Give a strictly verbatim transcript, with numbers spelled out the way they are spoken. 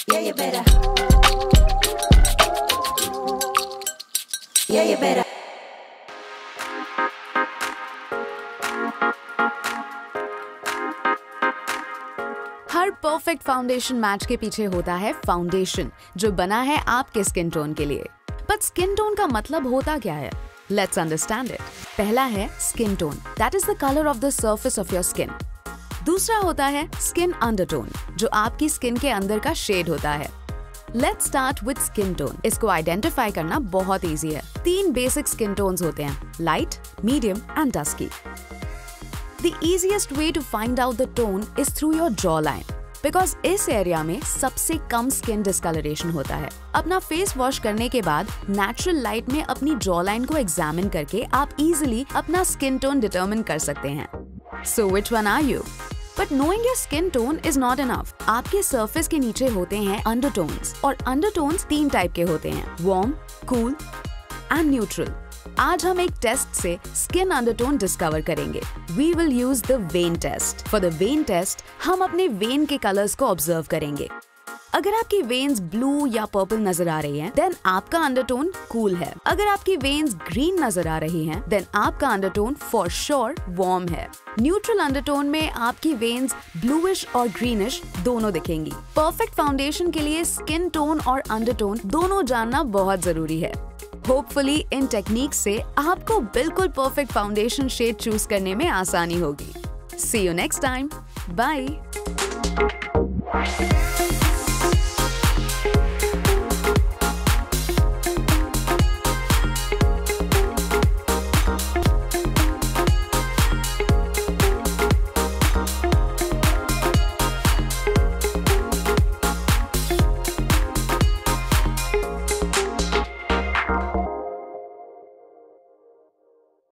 Yeah, you better. Yeah, you better. हर perfect foundation match के पीछे होता है फाउंडेशन जो बना है आपके स्किन टोन के लिए। बट स्किन टोन का मतलब होता क्या है? Let's understand it. पहला है skin tone, that is the colour of the surface of your skin. दूसरा होता है स्किन अंडरटोन, जो आपकी स्किन के अंदर का शेड होता है। Let's start with skin tone. इसको आइडेंटिफाई करना बहुत इजी है। तीन बेसिक स्किन टोन्स होते हैं, light, medium and dusky. The easiest way to find out the tone is through your jawline, because इस एरिया में सबसे कम स्किन डिस्कलरेशन होता है। अपना फेस वॉश करने के बाद नेचुरल लाइट में अपनी जॉलाइन को एग्जामिन करके आप इजीली अपना स्किन टोन डिटरमिन कर सकते हैं। So which one are you? But knowing your skin tone is not enough. आपके सरफेस के नीचे होते हैं अंडरटोन्स, और अंडरटोन्स तीन टाइप के होते हैं, वार्म, कूल एंड न्यूट्रल। आज हम एक टेस्ट से स्किन अंडरटोन डिस्कवर करेंगे। We will use the vein test. For the vein test, हम अपने वेन के कलर्स को ऑब्जर्व करेंगे। अगर आपकी वेन्स ब्लू या पर्पल नजर आ रही हैं, देन आपका अंडरटोन कूल है। अगर आपकी वेन्स ग्रीन नजर आ रही हैं, देन आपका अंडरटोन फॉर श्योर वार्म है। न्यूट्रल अंडरटोन में आपकी वेन्स ब्लूइश और ग्रीनिश दोनों दिखेंगी। परफेक्ट फाउंडेशन के लिए स्किन टोन और अंडरटोन दोनों जानना बहुत जरूरी है। होपफुली इन टेक्निक से आपको बिल्कुल परफेक्ट फाउंडेशन शेड चूज करने में आसानी होगी। See you next time. Bye.